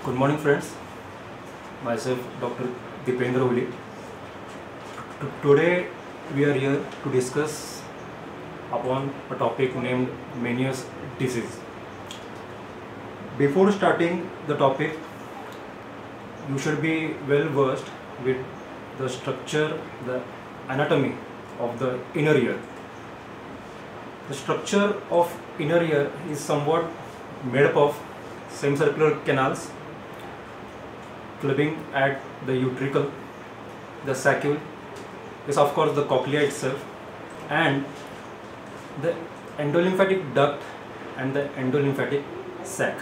Good morning, friends. Myself, Dr. Dipendra Uli. Today, we are here to discuss upon a topic named Meniere's disease. Before starting the topic, you should be well versed with the structure, the anatomy of the inner ear. The structure of inner ear is somewhat made up of semicircular canals clubbing at the utricle. The saccule is of course the cochlea itself, and the endolymphatic duct and the endolymphatic sac.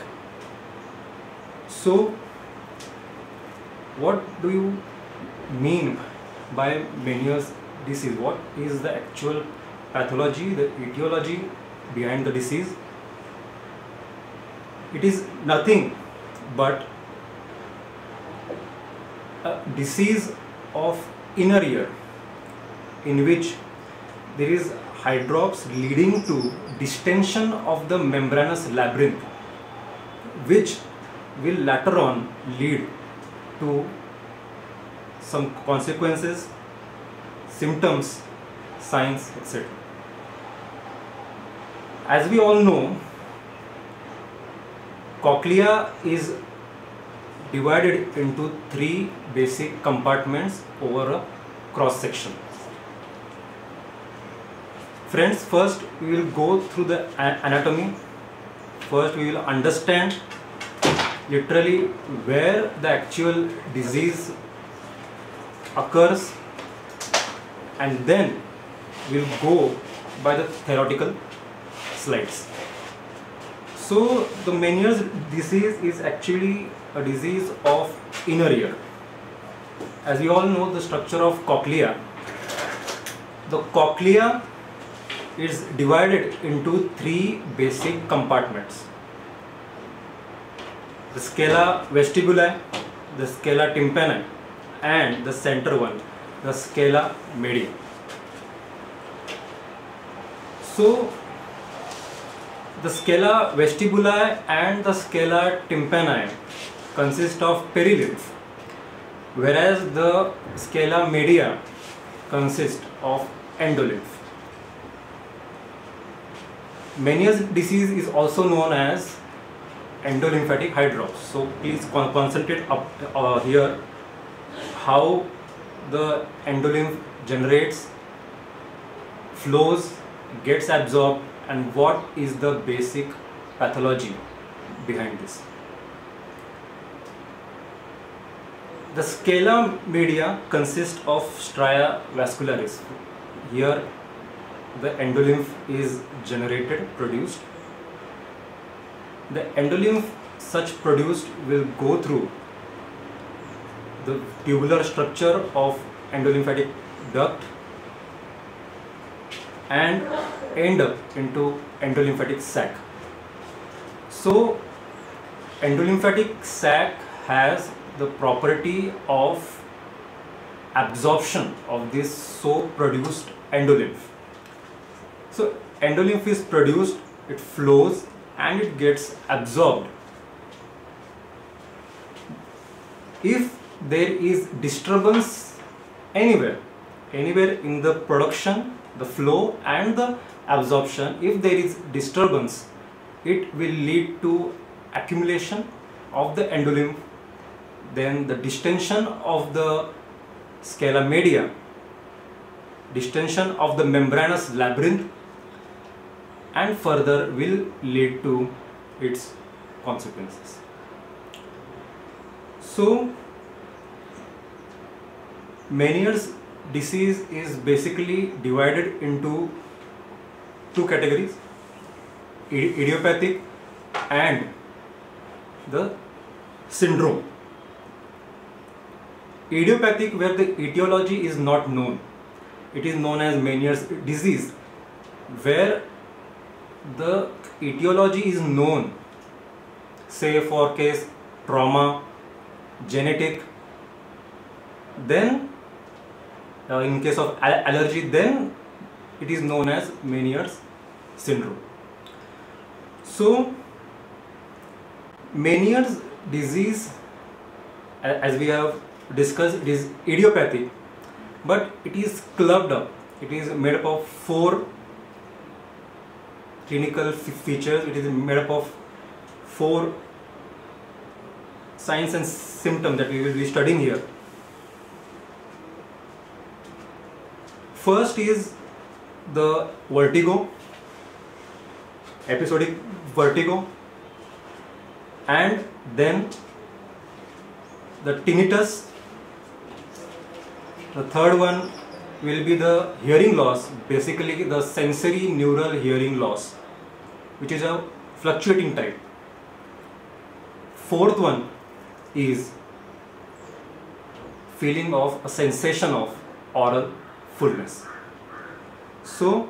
So what do you mean by Meniere's disease? What is the actual pathology, the etiology behind the disease? It is nothing but a disease of inner ear in which there is hydrops leading to distension of the membranous labyrinth, which will later on lead to some consequences, symptoms, signs, etc. As we all know, cochlea is divided into three basic compartments over a cross section. Friends, first we will go through the anatomy. First we will understand literally where the actual disease occurs, and then we will go by the theoretical slides. So the Meniere's disease is actually a disease of inner ear. As we all know the structure of cochlea, the cochlea is divided into three basic compartments: the scala vestibuli, the scala tympani, and the center one, the scala media. So the scala vestibuli and the scala tympani consist of perilymph, whereas the scala media consists of endolymph. Meniere's disease is also known as endolymphatic hydrops. So please concentrate up here how the endolymph generates, flows, gets absorbed, and what is the basic pathology behind this. The scala media consists of stria vascularis. Here the endolymph is generated, produced. The endolymph such produced will go through the tubular structure of endolymphatic duct and end up into endolymphatic sac. So endolymphatic sac has the property of absorption of this so produced endolymph. So endolymph is produced, it flows and it gets absorbed. If there is disturbance anywhere in the production, the flow and the absorption, if there is disturbance, it will lead to accumulation of the endolymph, then the distension of the scala media, distension of the membranous labyrinth, and further will lead to its consequences. So Meniere's disease is basically divided into two categories: idiopathic and the syndrome. Idiopathic, where the etiology is not known, it is known as Meniere's disease. Where the etiology is known, say for case trauma, genetic, then in case of allergy, then it is known as Meniere's syndrome. So Meniere's disease, as we have discussed, it is idiopathic, but it is clubbed up. It is made up of 4 clinical features. It is made up of 4 signs and symptoms that we will be studying here. First is the vertigo, episodic vertigo, and then the tinnitus. The third one will be the hearing loss, basically the sensory neural hearing loss, which is a fluctuating type. Fourth one is feeling of a sensation of oral fullness. So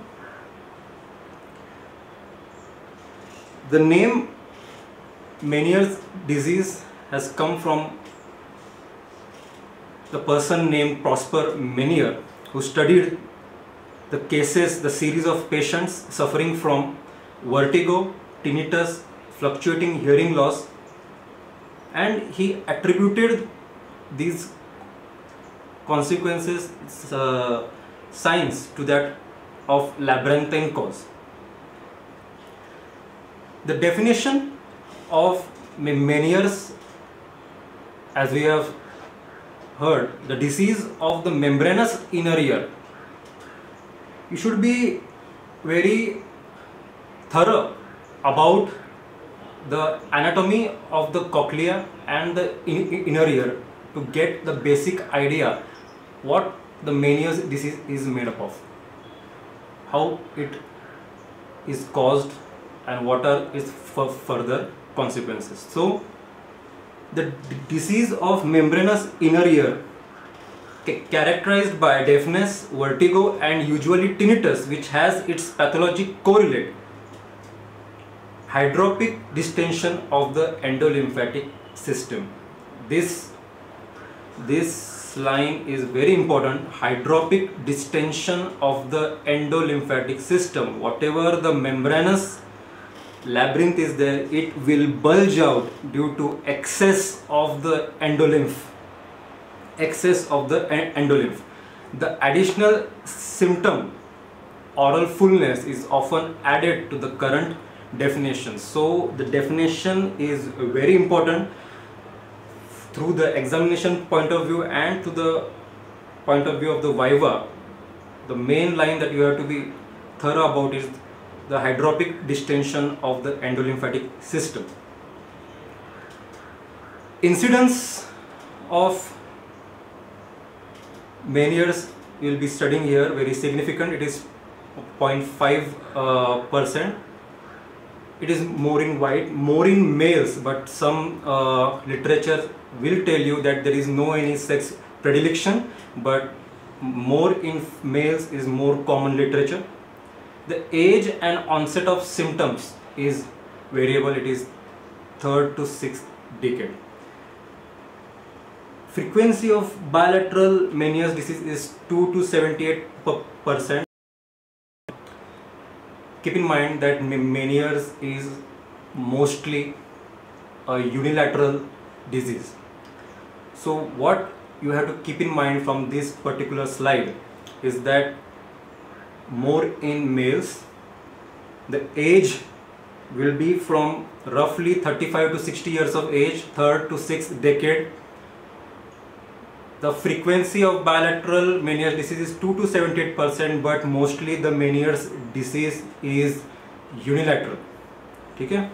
the name Meniere's disease has come from the person named Prosper Meniere, who studied the cases, the series of patients suffering from vertigo, tinnitus, fluctuating hearing loss, and he attributed these consequences, signs, to that of labyrinthine cause. The definition of Meniere's, as we have heard, the disease of the membranous inner ear. You should be very thorough about the anatomy of the cochlea and the inner ear to get the basic idea what the Meniere's disease is made up of, how it is caused, and what are its further consequences. So the disease of membranous inner ear, characterized by deafness, vertigo, and usually tinnitus, which has its pathologic correlate hydropic distension of the endolymphatic system. This line is very important. Hydropic distension of the endolymphatic system. Whatever the membranous labyrinth is there, it will bulge out due to excess of the endolymph. The additional symptom, oral fullness, is often added to the current definition. So the definition is very important through the examination point of view and to the point of view of the viva. The main line that you have to be thorough about is the hydropic distension of the endolymphatic system. Incidence of Meniere's we will be studying here, very significant. It is 0.5%. It is more in males, but some literature will tell you that there is no any sex predilection, but more in males is more common literature. The age and onset of symptoms is variable. It is 3rd to 6th decade. Frequency of bilateral Meniere's disease is 2 to 78%. Keep in mind that Meniere's is mostly a unilateral disease. So what you have to keep in mind from this particular slide is that more in males, the age will be from roughly 35 to 60 years of age, 3rd to 6th decade. The frequency of bilateral Meniere's disease is 2 to 78%, but mostly the Meniere's disease is unilateral. Okay?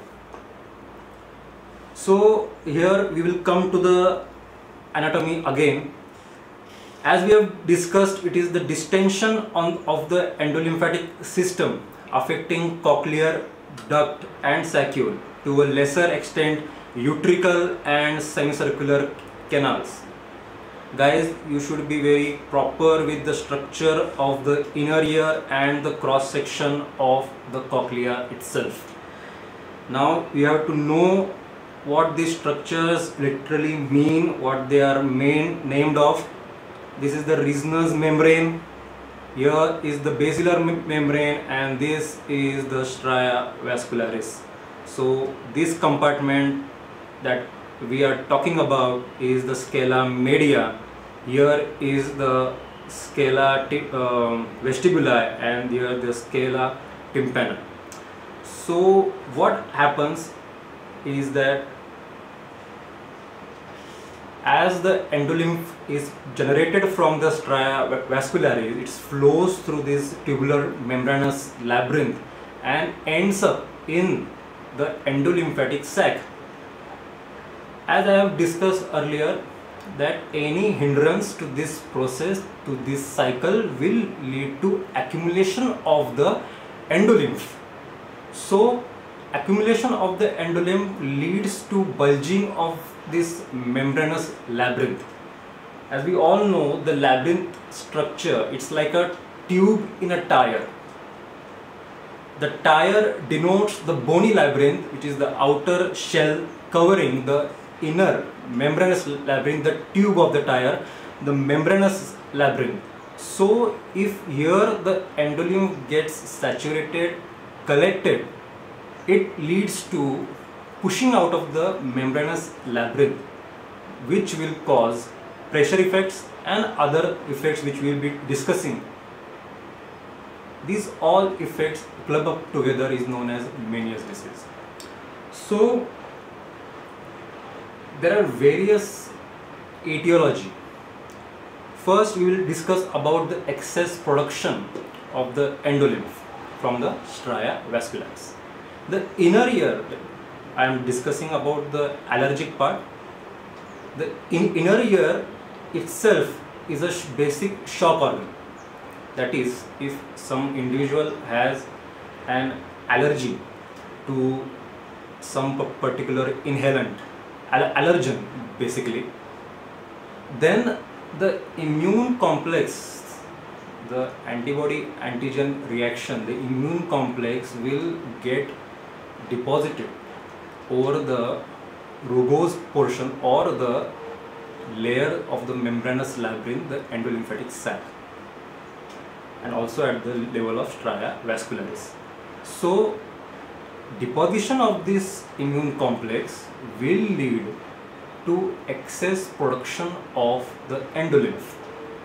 So here we will come to the anatomy again. As we have discussed, it is the distension of the endolymphatic system affecting cochlear duct and saccule, to a lesser extent utricle and semicircular canals. Guys, you should be very proper with the structure of the inner ear and the cross section of the cochlea itself. Now you have to know what these structures literally mean, what they are named of. This is the Reisner's membrane, here is the basilar membrane, and this is the stria vascularis. So this compartment that we are talking about is the scala media. Here is the scala vestibuli, and here the scala tympani. So what happens is that as the endolymph is generated from the stria vascularis, it flows through this tubular membranous labyrinth and ends up in the endolymphatic sac. As I have discussed earlier, that any hindrance to this process, to this cycle, will lead to accumulation of the endolymph. So accumulation of the endolymph leads to bulging of this membranous labyrinth. As we all know, the labyrinth structure, it's like a tube in a tire. The tire denotes the bony labyrinth, which is the outer shell covering the inner membranous labyrinth, the tube of the tire, the membranous labyrinth. So if here the endolymph gets saturated, collected, it leads to pushing out of the membranous labyrinth, which will cause pressure effects and other effects which we will be discussing. These all effects club up together is known as Meniere's disease. So there are various etiology. First we will discuss about the excess production of the endolymph from the stria vascularis. The inner ear, I am discussing about the allergic part. The inner ear itself is a basic shock organ. That is, if some individual has an allergy to some particular inhalant, allergen basically, then the immune complex, the antibody antigen reaction, the immune complex will get deposited over the rugose portion or the layer of the membranous labyrinth, the endolymphatic sac, and also at the level of stria vascularis. So deposition of this immune complex will lead to excess production of the endolymph.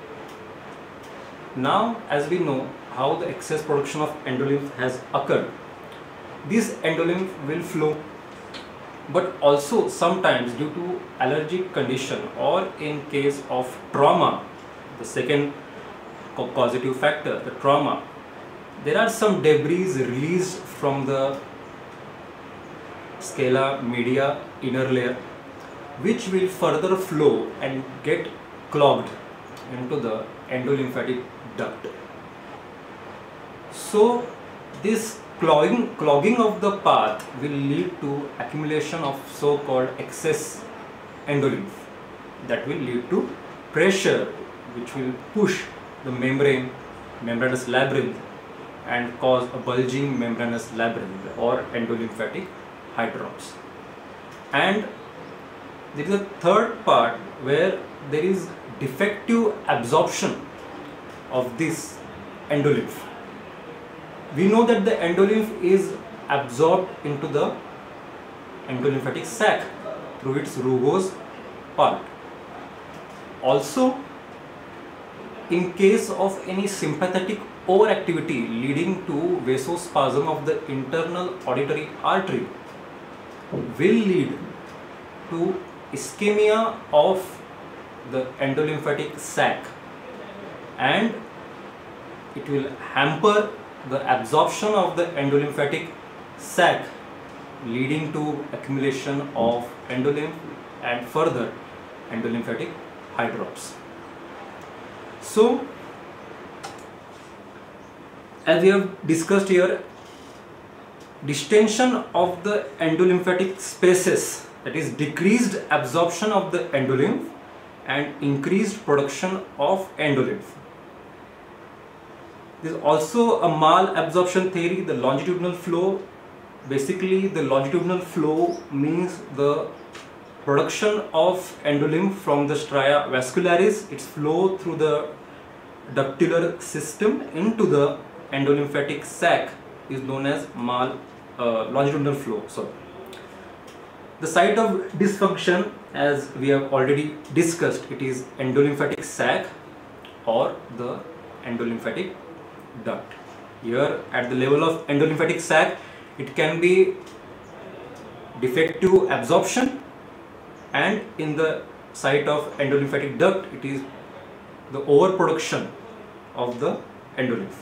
Now, as we know how the excess production of endolymph has occurred, this endolymph will flow, but also sometimes due to allergic condition or in case of trauma, the second causative factor, the trauma, there are some debris released from the scala media inner layer, which will further flow and get clogged into the endolymphatic duct. So this clogging of the path will lead to accumulation of so-called excess endolymph, that will lead to pressure, which will push the membranous labyrinth and cause a bulging membranous labyrinth or endolymphatic hydrons. And there is a third part where there is defective absorption of this endolymph. We know that the endolymph is absorbed into the endolymphatic sac through its rugose part. Also, in case of any sympathetic overactivity leading to vasospasm of the internal auditory artery, will lead to ischemia of the endolymphatic sac, and it will hamper the absorption of the endolymphatic sac, leading to accumulation of endolymph and further endolymphatic hydrops. So, as we have discussed here, distension of the endolymphatic spaces, that is decreased absorption of the endolymph and increased production of endolymph. There is also a malabsorption theory, the longitudinal flow. Basically, the longitudinal flow means the production of endolymph from the stria vascularis, its flow through the ductular system into the endolymphatic sac is known as longitudinal flow. The site of dysfunction, as we have already discussed, it is endolymphatic sac or the endolymphatic duct. Here at the level of endolymphatic sac, it can be defective absorption, and in the site of endolymphatic duct, it is the overproduction of the endolymph.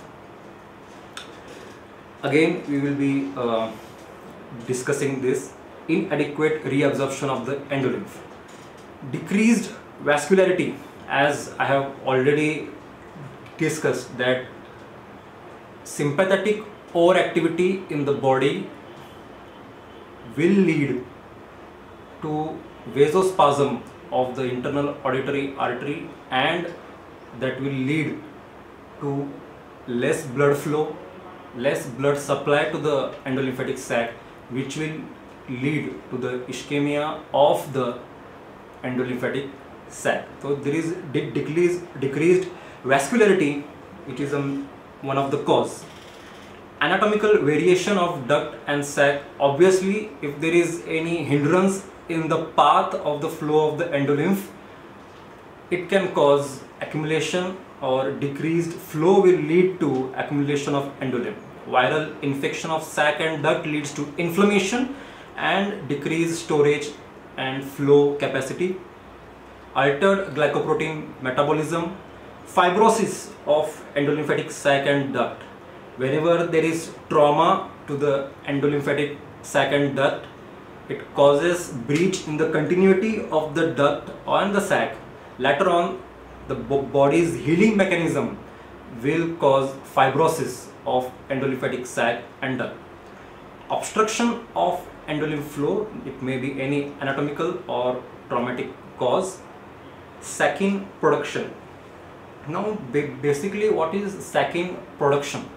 Again, we will be discussing this inadequate reabsorption of the endolymph. Decreased vascularity, as I have already discussed, that sympathetic overactivity in the body will lead to vasospasm of the internal auditory artery, and that will lead to less blood flow, less blood supply to the endolymphatic sac, which will lead to the ischemia of the endolymphatic sac. So there is decreased vascularity, which is one of the cause. Anatomical variation of duct and sac. Obviously, if there is any hindrance in the path of the flow of the endolymph, it can cause accumulation, or decreased flow will lead to accumulation of endolymph. Viral infection of sac and duct leads to inflammation and decreased storage and flow capacity. Altered glycoprotein metabolism. Fibrosis of endolymphatic sac and duct. Whenever there is trauma to the endolymphatic sac and duct, it causes breach in the continuity of the duct and the sac. Later on, the body's healing mechanism will cause fibrosis of endolymphatic sac and duct. Obstruction of endolymph flow, it may be any anatomical or traumatic cause. Sacking production. Now basically, what is sacking production?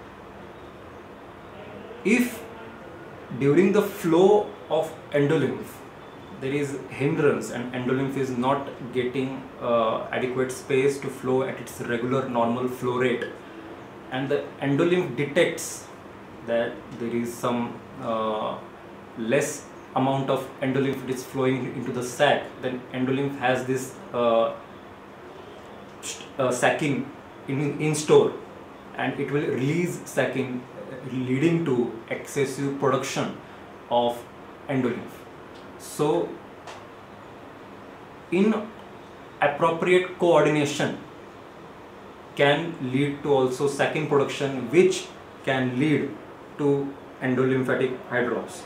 If during the flow of endolymph there is hindrance and endolymph is not getting adequate space to flow at its regular normal flow rate, and the endolymph detects that there is some less amount of endolymph is flowing into the sac, then endolymph has this sacking in store, and it will release sacking, leading to excessive production of endolymph. So inappropriate coordination can lead to also sacking production, which can lead to endolymphatic hydrops.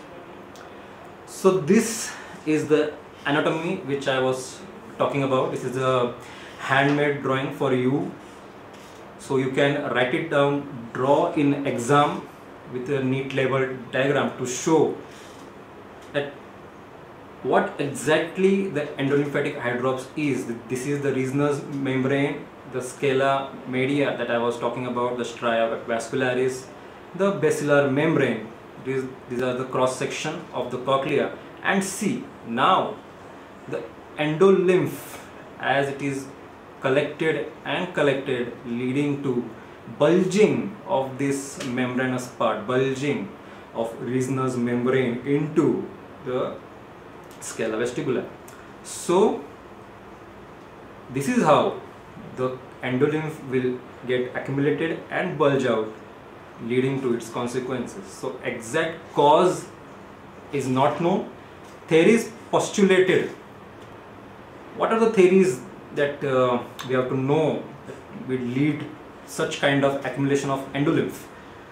So this is the anatomy which I was talking about. This is a handmade drawing for you, so you can write it down, draw in exam with a neat labeled diagram to show that what exactly the endolymphatic hydrops is. This is the Reisner's membrane, the scala media that I was talking about, the stria vascularis, the basilar membrane. These are the cross section of the cochlea. And see, now the endolymph, as it is collected, leading to bulging of this membranous part, bulging of Reisner's membrane into the scala vestibula. So this is how the endolymph will get accumulated and bulge out, leading to its consequences. So exact cause is not known. Theories postulated. What are the theories that we have to know that will lead such kind of accumulation of endolymph?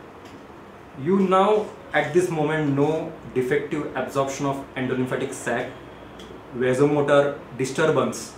You now at this moment know defective absorption of endolymphatic sac, vasomotor disturbance,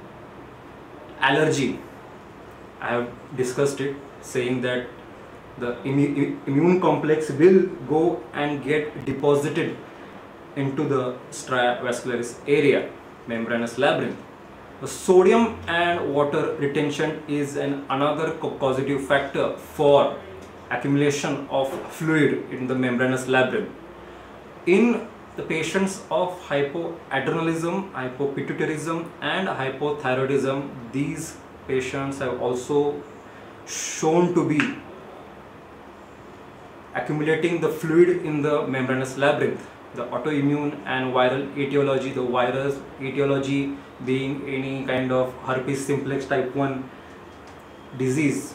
allergy. I have discussed it, saying that the immune complex will go and get deposited into the stria vascularis area, membranous labyrinth. The sodium and water retention is another causative factor for accumulation of fluid in the membranous labyrinth. In the patients of hypoadrenalism, hypopituitarism and hypothyroidism, these patients have also shown to be accumulating the fluid in the membranous labyrinth. the autoimmune and viral etiology, the virus etiology being any kind of herpes simplex type 1 disease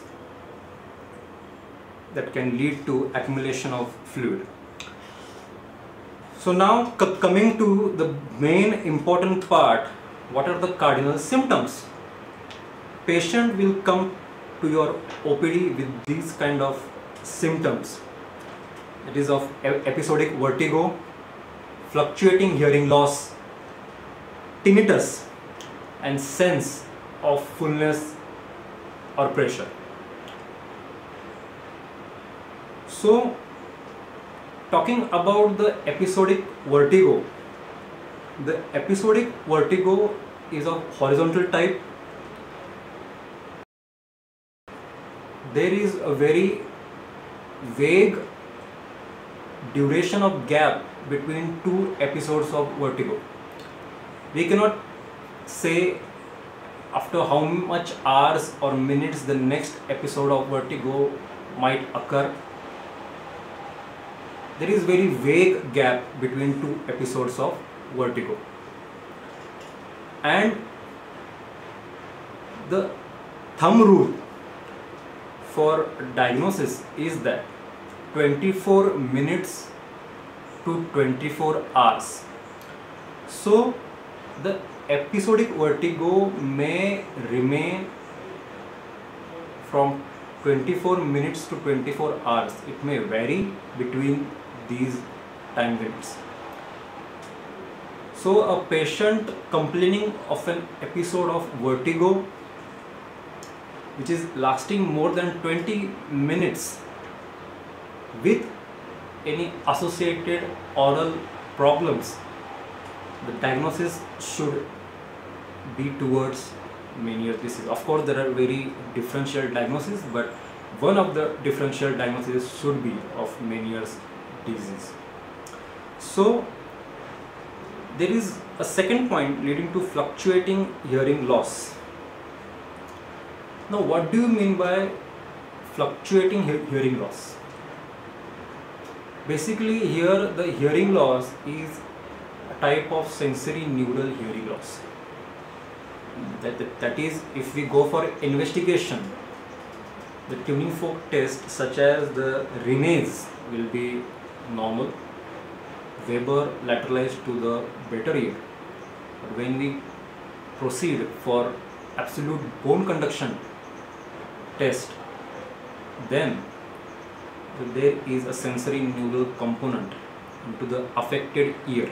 that can lead to accumulation of fluid. So now coming to the main important part, what are the cardinal symptoms? Patient will come to your OPD with these kind of symptoms. It is of episodic vertigo, fluctuating hearing loss, tinnitus, and sense of fullness or pressure. So, talking about the episodic vertigo, the episodic vertigo is of horizontal type. There is a very vague duration of gap between two episodes of vertigo. We cannot say after how much hours or minutes the next episode of vertigo might occur. There is very vague gap between two episodes of vertigo. And the thumb rule for diagnosis is that 24 minutes to 24 hours. So the episodic vertigo may remain from 24 minutes to 24 hours. It may vary between these time limits. So a patient complaining of an episode of vertigo which is lasting more than 20 minutes with any associated oral problems, the diagnosis should be towards Meniere's disease. Of course, there are very differential diagnoses, but one of the differential diagnoses should be of Meniere's disease. So, there is a second point leading to fluctuating hearing loss. Now, what do you mean by fluctuating hearing loss? Basically, here the hearing loss is a type of sensory neural hearing loss. That is, if we go for investigation, the tuning fork test such as the Renes will be normal, Weber lateralized to the better ear. But when we proceed for absolute bone conduction test, then there is a sensory neural component into the affected ear.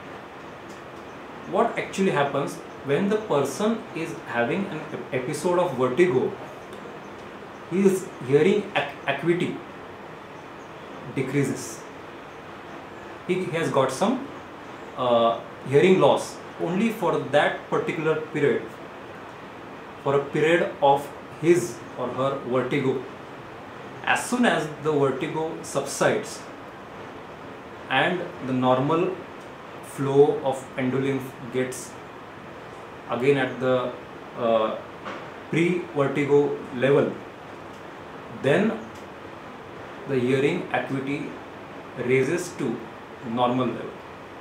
What actually happens when the person is having an episode of vertigo? His hearing acuity decreases. He has got some hearing loss only for that particular period, for a period of his or her vertigo. As soon as the vertigo subsides and the normal flow of pendulymph gets again at the pre-vertigo level, then the hearing acuity raises to normal level.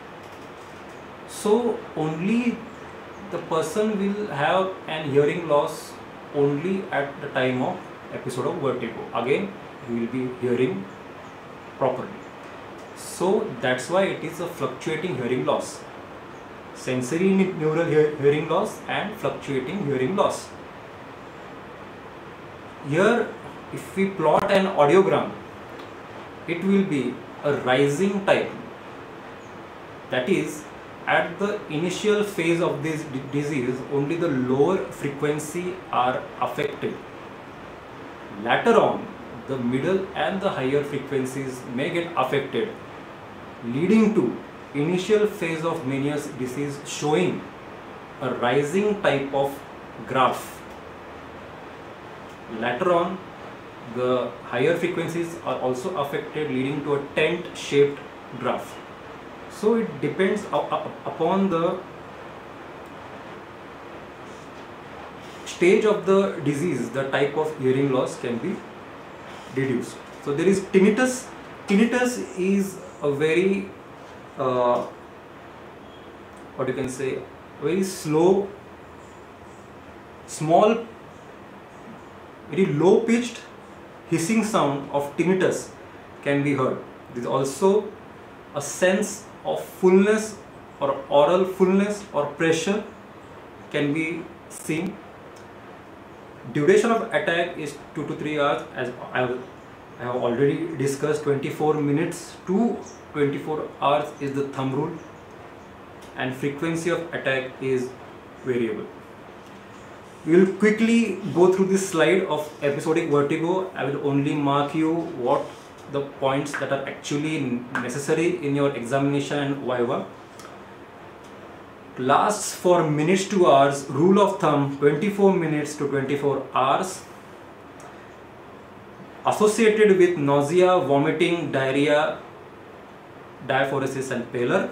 So only the person will have an hearing loss only at the time of episode of vertigo. Again, he will be hearing properly. So that's why it is a fluctuating hearing loss. Sensory neural hearing loss and fluctuating hearing loss. Here, if we plot an audiogram, it will be a rising type. That is, at the initial phase of this disease, only the lower frequency are affected. Later on, the middle and the higher frequencies may get affected, leading to initial phase of Meniere's disease showing a rising type of graph. Later on, the higher frequencies are also affected, leading to a tent-shaped graph. So it depends upon the stage of the disease, the type of hearing loss can be deduced. So there is tinnitus. Tinnitus is a very what you can say, very slow, small, very low pitched hissing sound of tinnitus can be heard. There is also a sense of fullness or oral fullness or pressure can be seen. Duration of attack is 2 to 3 hours, as I have already discussed. 24 minutes to 24 hours is the thumb rule, and frequency of attack is variable. We will quickly go through this slide of episodic vertigo. I will only mark you what the points that are actually necessary in your examination and viva. Lasts for minutes to hours. Rule of thumb, 24 minutes to 24 hours. Associated with nausea, vomiting, diarrhea, diaphoresis and pallor.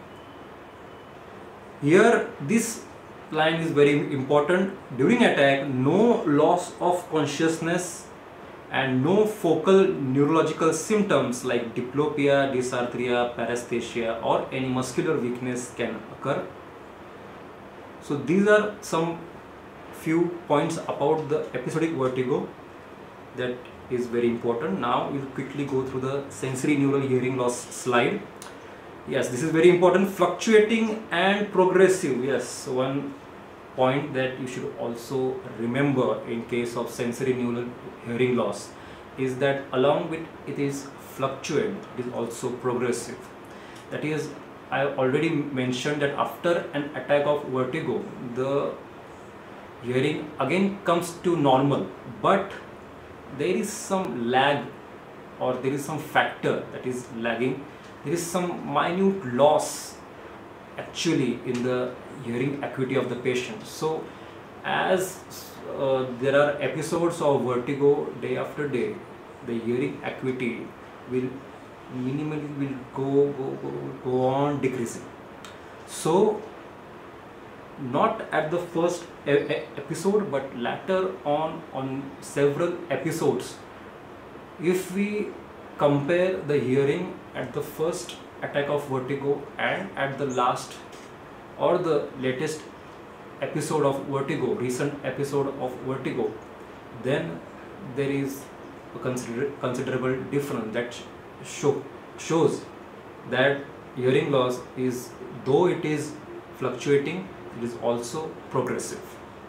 Here this line is very important. During attack, no loss of consciousness and no focal neurological symptoms like diplopia, dysarthria, paresthesia or any muscular weakness can occur. So these are some few points about the episodic vertigo that is very important. Now we'll quickly go through the sensory neural hearing loss slide. Yes, this is very important. Fluctuating and progressive. Yes, one point that you should also remember in case of sensory neural hearing loss is that along with it is fluctuant, it is also progressive. That is, I already mentioned that after an attack of vertigo, the hearing again comes to normal, but there is some lag or there is some factor that is lagging. There is some minute loss actually in the hearing acuity of the patient. So as there are episodes of vertigo day after day, the hearing acuity will minimally go on decreasing. So not at the first episode, but later on several episodes, if we compare the hearing at the first attack of vertigo and at the last or the latest episode of vertigo, recent episode of vertigo, then there is a considerable difference that shows that hearing loss is, though it is fluctuating, it is also progressive.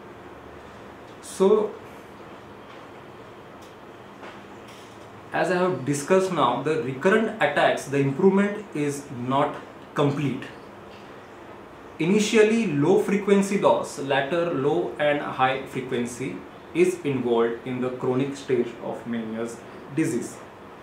So as I have discussed now, the recurrent attacks, the improvement is not complete. Initially low frequency loss, later low and high frequency is involved in the chronic stage of Meniere's disease.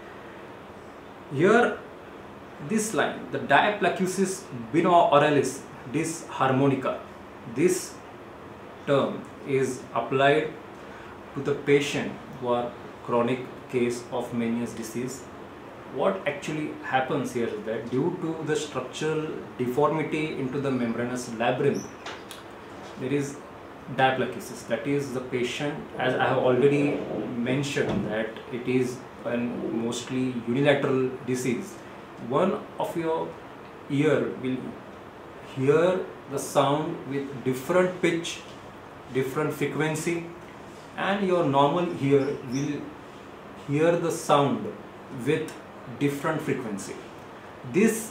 Here this line, the diaplacusis binauralis disharmonica, this term is applied to the patient who are chronic case of Meniere's disease. What actually happens here is that due to the structural deformity into the membranous labyrinth, there is diaplacusis. That is, the patient, as I have already mentioned, that it is a mostly unilateral disease. One of your ear will hear the sound with different pitch, different frequency, and your normal ear will hear the sound with different frequency. This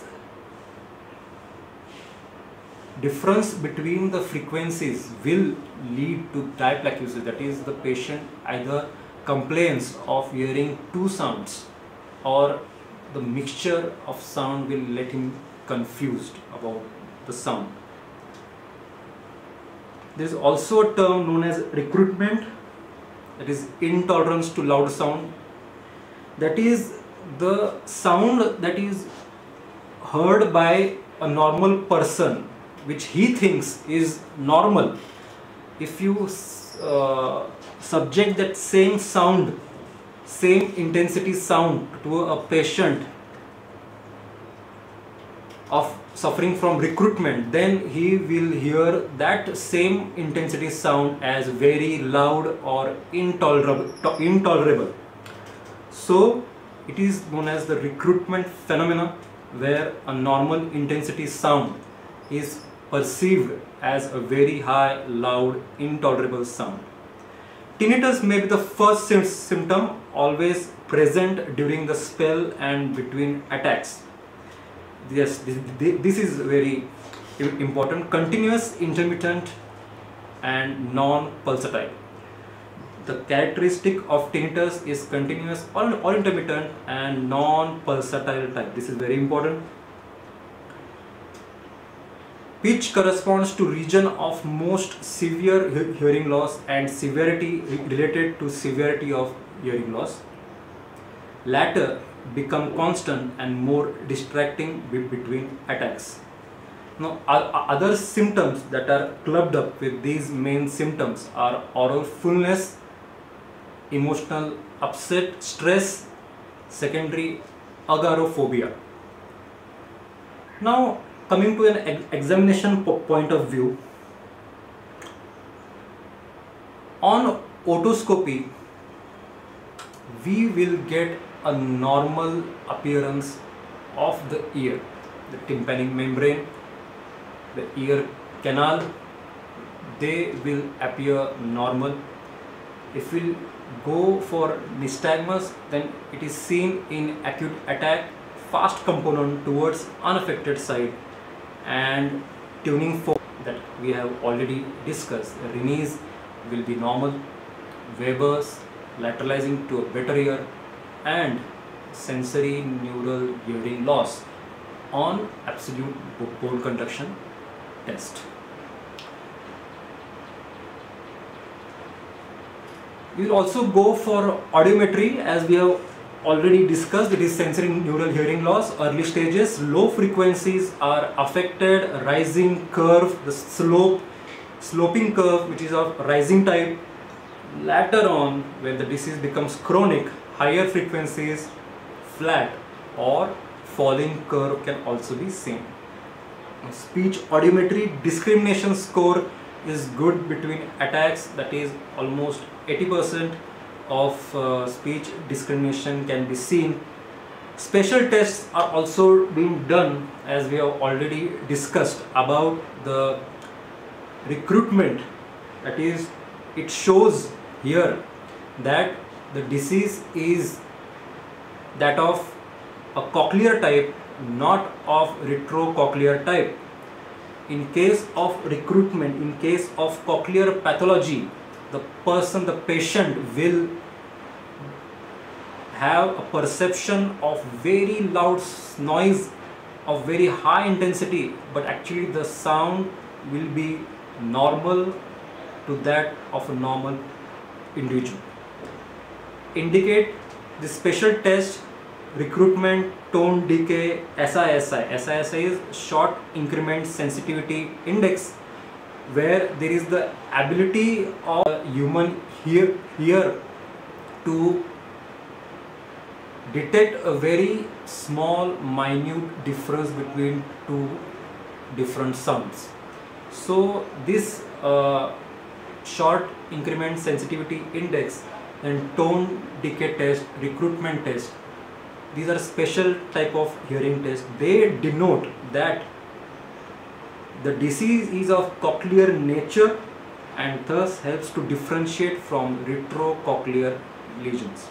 difference between the frequencies will lead to diaplacusis. That is, the patient either complains of hearing two sounds, or the mixture of sound will let him confused about the sound. There is also a term known as recruitment, that is intolerance to loud sound. That is the sound that is heard by a normal person, which he thinks is normal. If you subject that same sound, same intensity sound to a patient of suffering from recruitment, then he will hear that same intensity sound as very loud or intolerable. So it is known as the recruitment phenomena. where a normal intensity sound is perceived as a very high, loud, intolerable sound. Tinnitus may be the first symptom, always present during the spell and between attacks. Yes, this is very important. Continuous, intermittent and non-pulsatile. The characteristic of tinnitus is continuous or intermittent and non-pulsatile type. This is very important. Pitch corresponds to region of most severe hearing loss and severity related to severity of hearing loss. Latter become constant and more distracting between attacks. Now, other symptoms that are clubbed up with these main symptoms are oral fullness, emotional upset, stress, secondary agoraphobia. Now, coming to an examination point of view, on otoscopy, we will get a normal appearance of the ear, the tympanic membrane, the ear canal, they will appear normal. If we go for nystagmus, then it is seen in acute attack, fast component towards unaffected side, and tuning fork that we have already discussed. The Renes will be normal, Weber's lateralizing to a better ear, and sensory neural hearing loss on absolute bone conduction test. We will also go for audiometry, as we have already discussed. It is sensory neural hearing loss, early stages. Low frequencies are affected, rising curve, the sloping curve which is of rising type. Later on, when the disease becomes chronic, higher frequencies, flat or falling curve can also be seen. Speech audiometry discrimination score is good between attacks, that is almost 80% of speech discrimination can be seen. Special tests are also being done, as we have already discussed about the recruitment. That is, it shows here that the disease is that of a cochlear type, not of retrocochlear type. In case of recruitment, in case of cochlear pathology, the patient will have a perception of very loud noise of very high intensity, but actually the sound will be normal to that of a normal individual. Indicate the special test, recruitment, tone decay, SISI. SISI is short increment sensitivity index, where there is the ability of human ear to detect a very small minute difference between two different sounds. So this short increment sensitivity index and tone decay test, recruitment test, these are special type of hearing tests. They denote that the disease is of cochlear nature and thus helps to differentiate from retrocochlear lesions.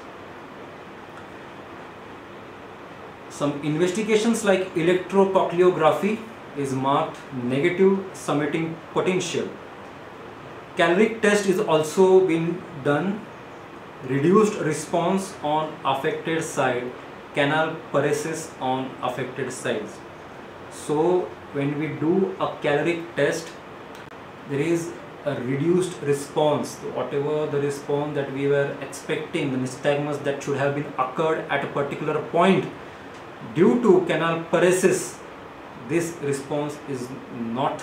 Some investigations like electrocochleography is marked negative submitting potential. Caloric test is also being done. Reduced response on affected side, canal paresis on affected sides. So when we do a caloric test, there is a reduced response. Whatever the response that we were expecting, the nystagmus that should have been occurred at a particular point, due to canal paresis, this response is not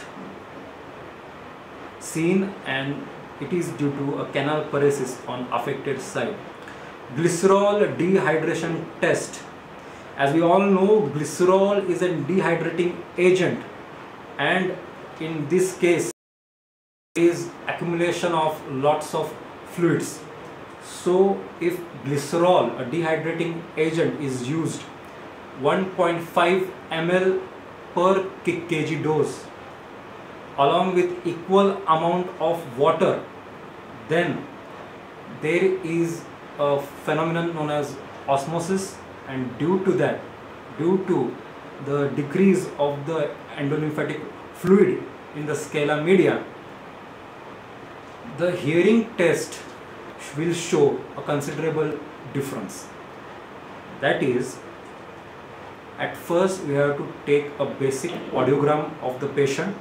seen, and it is due to a canal paresis on affected side. Glycerol dehydration test. As we all know, glycerol is a dehydrating agent, and in this case is accumulation of lots of fluids. So if glycerol, a dehydrating agent, is used, 1.5 ml per kg dose along with equal amount of water, then there is a phenomenon known as osmosis, and due to the decrease of the endolymphatic fluid in the scala media, the hearing test will show a considerable difference. That is, at first we have to take a basic audiogram of the patient,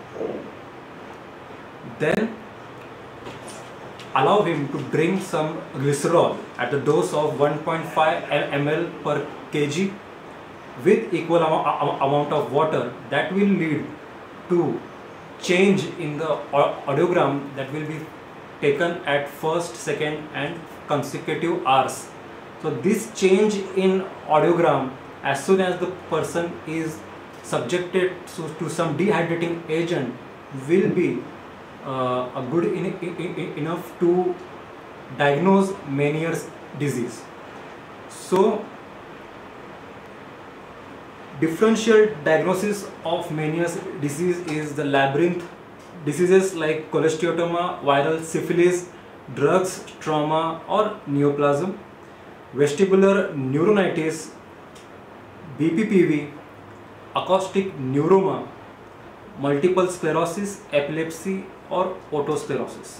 then allow him to drink some glycerol at the dose of 1.5 ml per kg with equal amount of water. That will lead to change in the audiogram that will be taken at first, second and consecutive hours. So this change in audiogram, as soon as the person is subjected to some dehydrating agent, will be a good enough to diagnose Meniere's disease. So differential diagnosis of Meniere's disease is the labyrinth diseases like cholesteatoma, viral syphilis, drugs, trauma or neoplasm, vestibular neuronitis, BPPV, acoustic neuroma, multiple sclerosis, epilepsy or otosclerosis.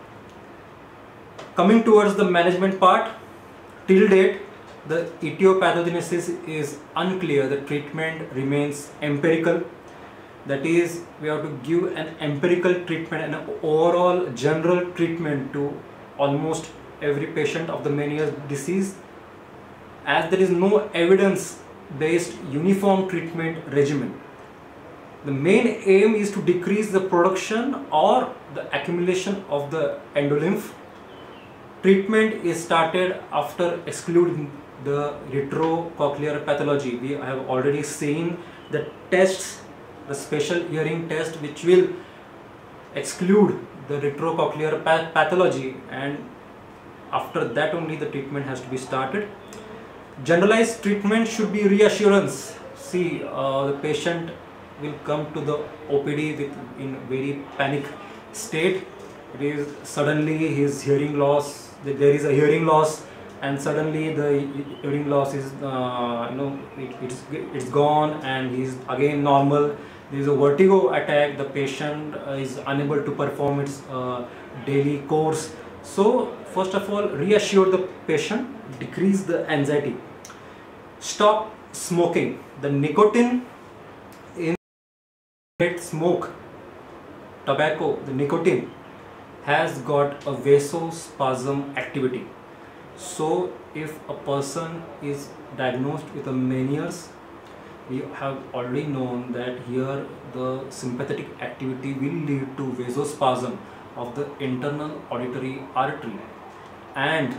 Coming towards the management part, till date the etiopathogenesis is unclear. The treatment remains empirical. That is, we have to give an empirical treatment, an overall general treatment to almost every patient of the Meniere's disease, as there is no evidence based uniform treatment regimen. The main aim is to decrease the production or the accumulation of the endolymph. Treatment is started after excluding the retrocochlear pathology. We have already seen the tests, the special hearing test which will exclude the retrocochlear pathology, and after that only the treatment has to be started. Generalized treatment should be reassurance. See, the patient will come to the OPD in very panic state. It is suddenly his hearing loss, there is a hearing loss, and suddenly the hearing loss is it's gone and he is again normal. There is a vertigo attack, the patient is unable to perform its daily course. So first of all, reassure the patient, decrease the anxiety. Stop smoking. The nicotine in smoke, tobacco, the nicotine has got a vasospasm activity. So if a person is diagnosed with a Meniere's, we have already known that here the sympathetic activity will lead to vasospasm of the internal auditory artery, and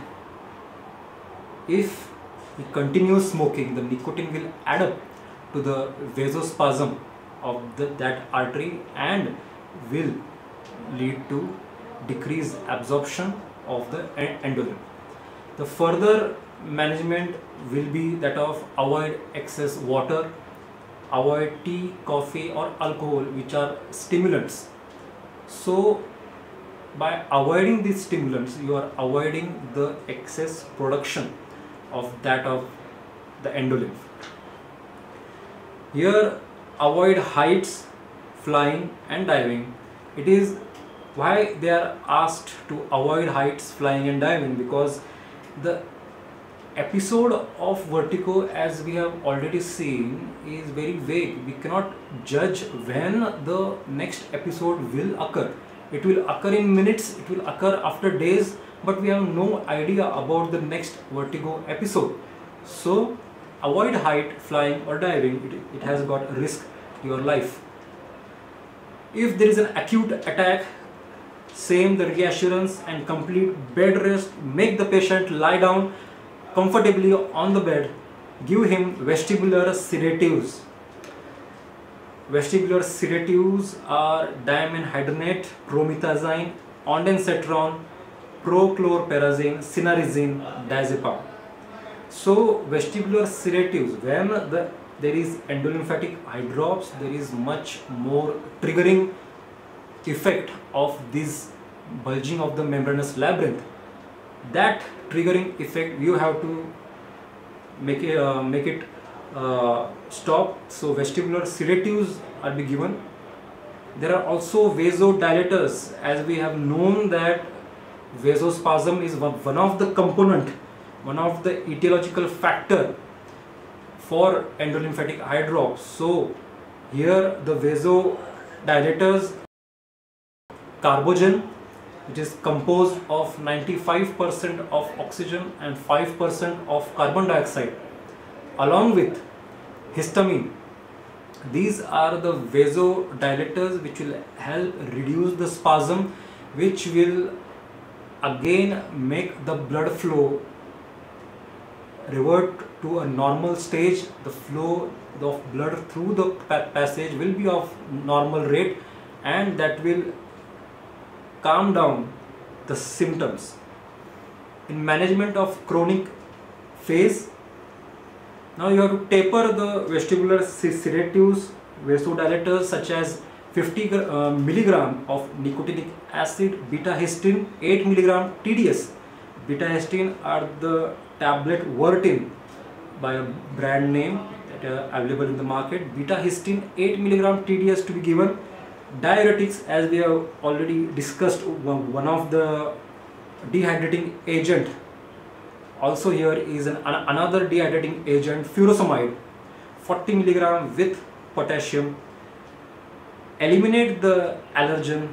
if he continues smoking, the nicotine will add up to the vasospasm of that artery and will lead to decreased absorption of the endolymph. The further management will be that of avoid excess water, avoid tea, coffee or alcohol which are stimulants. So by avoiding these stimulants, you are avoiding the excess production of the endolymph. Here, avoid heights, flying and diving. It is why they are asked to avoid heights, flying and diving, because the episode of vertigo, as we have already seen, is very vague. We cannot judge when the next episode will occur. It will occur in minutes, it will occur after days, but we have no idea about the next vertigo episode. So avoid height, flying or diving. It has got a risk to your life. If there is an acute attack, same the reassurance and complete bed rest. Make the patient lie down comfortably on the bed. Give him vestibular sedatives. Vestibular sedatives are dimenhydrinate, promethazine, ondansetron, prochlorperazine, cinnarizine, diazepam. So vestibular sedatives, when the there is endolymphatic eye drops, there is much more triggering effect of this bulging of the membranous labyrinth. That triggering effect you have to make it stop. So vestibular sedatives are be given. There are also vasodilators, as we have known that vasospasm is one of the component, one of the etiological factor for endolymphatic eye drops. So here the vasodilators, carbogen, which is composed of 95% of oxygen and 5% of carbon dioxide, along with histamine. These are the vasodilators which will help reduce the spasm, which will again make the blood flow revert to a normal stage. The flow of blood through the passage will be of normal rate, and that will calm down the symptoms. In management of chronic phase, now you have to taper the vestibular sedatives, vasodilators such as 50 milligram of nicotinic acid, beta histine, 8 milligram TDS. Beta histine are the tablet Vertin by a brand name that are available in the market. Beta histine 8 milligram TDS to be given. Diuretics, as we have already discussed, one of the dehydrating agent. Also here is another dehydrating agent, furosemide, 40 milligram with potassium. Eliminate the allergen,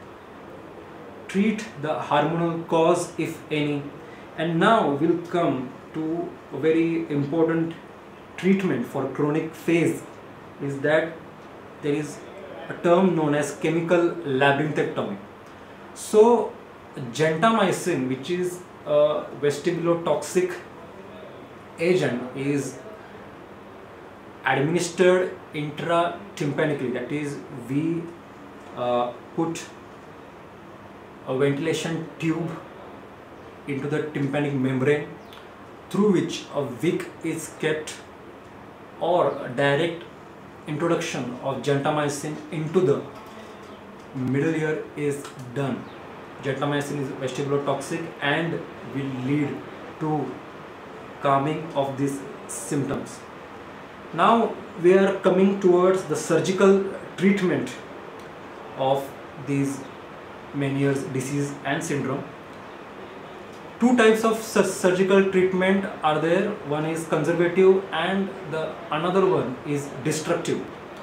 treat the hormonal cause if any. And now we'll come to a very important treatment for chronic phase, is that there is a term known as chemical labyrinthectomy. So gentamicin, which is a vestibulotoxic agent, is administered intratympanically. That is, we put a ventilation tube into the tympanic membrane, through which a wick is kept, or a direct introduction of gentamicin into the middle ear is done. Gentamicin is vestibulotoxic and will lead to calming of these symptoms. Now we are coming towards the surgical treatment of these Meniere's disease and syndrome. Two types of surgical treatment are there. One is conservative and the another one is destructive.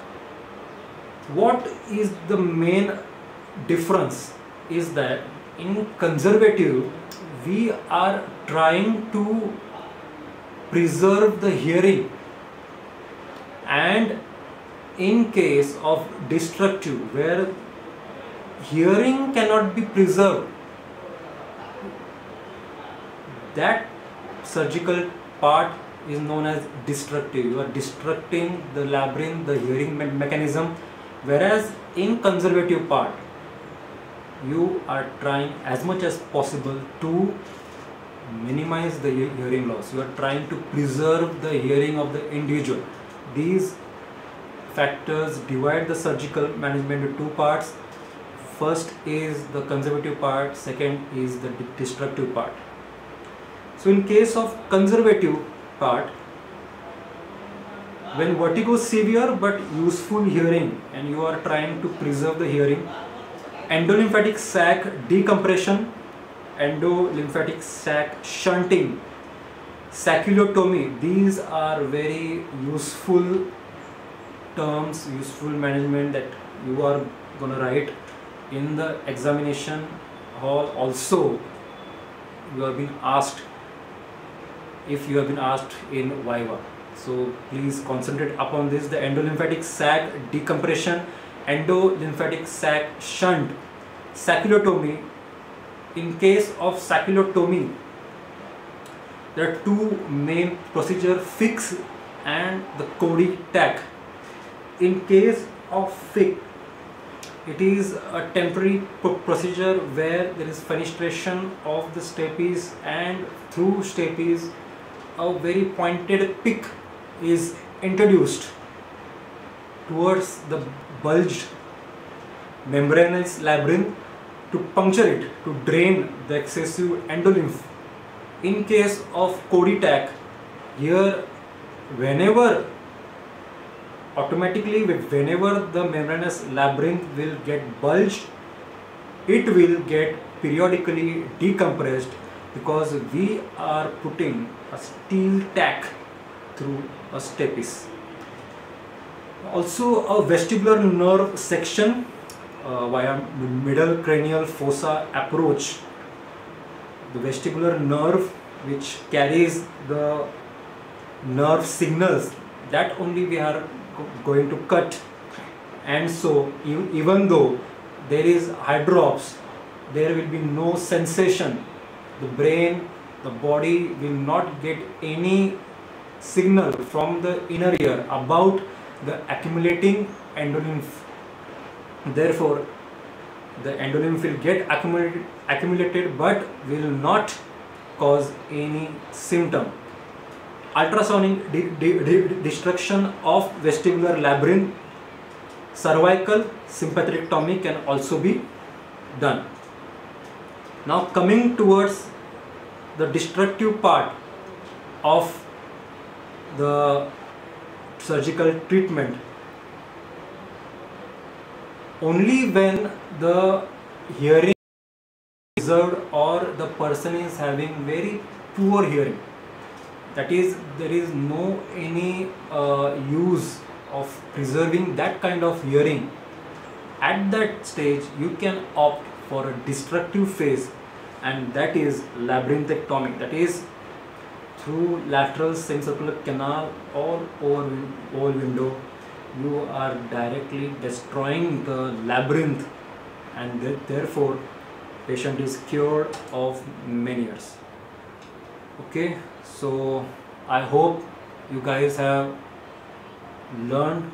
What is the main difference is that in conservative we are trying to preserve the hearing, and in case of destructive, where hearing cannot be preserved, that surgical part is known as destructive. You are destructing the labyrinth, the hearing mechanism, whereas in conservative part you are trying as much as possible to minimize the hearing loss. You are trying to preserve the hearing of the individual. These factors divide the surgical management into two parts. First is the conservative part, second is the destructive part. So in case of conservative part, when vertigo is severe but useful hearing and you are trying to preserve the hearing, endolymphatic sac decompression, endolymphatic sac shunting, sacculotomy, these are very useful terms, useful management that you are going to write in the examination hall. Also you have been asked, if you have been asked in Viva. So please concentrate upon this: the endolymphatic sac decompression, endolymphatic sac shunt, sacculotomy. In case of sacculotomy, there are two main procedures: fix and the Cody tack. In case of fix, it is a temporary procedure where there is fenestration of the stapes, and through stapes a very pointed pick is introduced towards the bulged membranous labyrinth to puncture it, to drain the excessive endolymph. In case of Kodiak, here whenever the membranous labyrinth will get bulged, it will get periodically decompressed because we are putting a steel tack through a stapes. Also a vestibular nerve section via middle cranial fossa approach. The vestibular nerve which carries the nerve signals, that only we are going to cut, and so even though there is hydrops, there will be no sensation. The brain, the body will not get any signal from the inner ear about the accumulating endolymph. Therefore, the endolymph will get accumulated but will not cause any symptom. Ultrasonic destruction of vestibular labyrinth, cervical sympathectomy can also be done. Now coming towards the destructive part of the surgical treatment, only when the hearing is preserved or the person is having very poor hearing, that is, there is no any use of preserving that kind of hearing, at that stage you can opt for a destructive phase, and that is labyrinthectomy. That is, through lateral semicircular canal or over window, you are directly destroying the labyrinth, and therefore patient is cured of many years. Okay, so I hope you guys have learned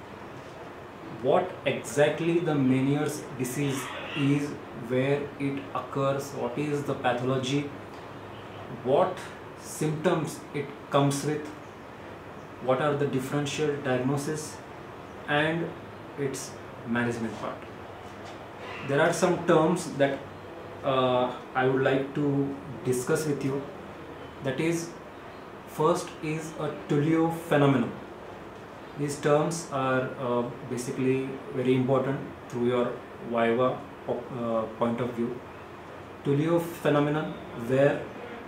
what exactly the Meniere's disease is, where it occurs, what is the pathology, what symptoms it comes with, what are the differential diagnosis, and its management part. There are some terms that I would like to discuss with you. That is, first is a Tullio phenomenon. These terms are basically very important through your Viva point of view. Tullio phenomenon, where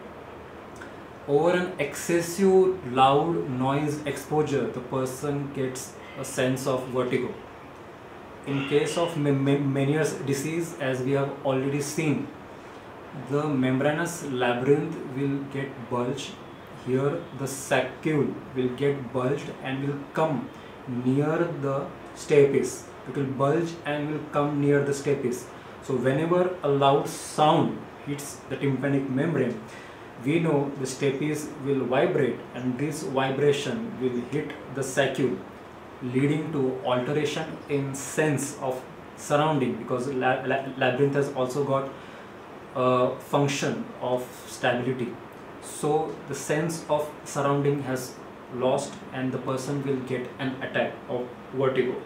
over an excessive loud noise exposure, the person gets a sense of vertigo. In case of Meniere's disease, as we have already seen, the membranous labyrinth will get bulged. Here the saccule will get bulged and will come near the stapes. It will bulge and will come near the stapes. So whenever a loud sound hits the tympanic membrane, we know the stapes will vibrate, and this vibration will hit the saccule, leading to alteration in sense of surrounding, because labyrinth has also got a function of stability. So the sense of surrounding has lost and the person will get an attack of vertigo.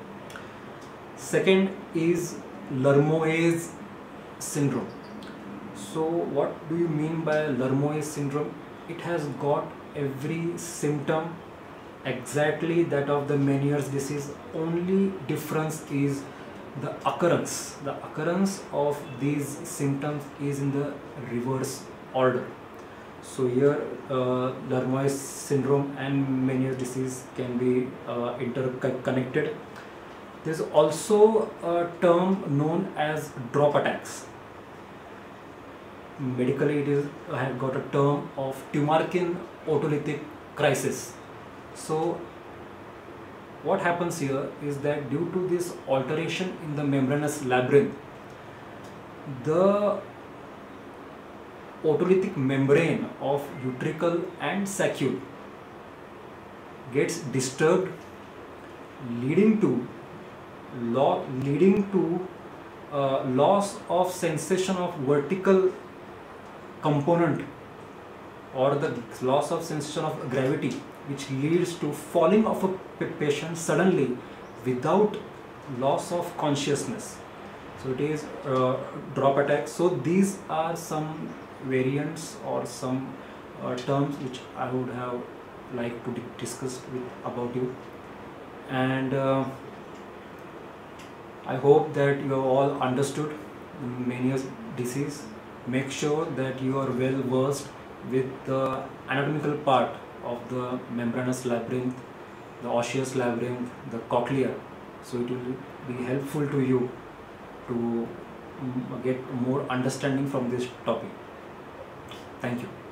Second is Lermois syndrome. So what do you mean by Lermois syndrome? It has got every symptom exactly that of the Meniere's disease. Only difference is the occurrence. The occurrence of these symptoms is in the reverse order. So here Lermois syndrome and Meniere's disease can be interconnected. There is also a term known as drop attacks. Medically, it is have got a term of Tumarkin otolithic crisis. So what happens here is that due to this alteration in the membranous labyrinth, the otolithic membrane of utricle and saccule gets disturbed, leading to loss of sensation of vertical component or the loss of sensation of gravity, which leads to falling of a patient suddenly without loss of consciousness. So it is drop attack. So these are some variants or some terms which I would have liked to discuss about you. And I hope that you have all understood Meniere's disease. Make sure that you are well versed with the anatomical part of the membranous labyrinth, the osseous labyrinth, the cochlea. So it will be helpful to you to get more understanding from this topic. Thank you.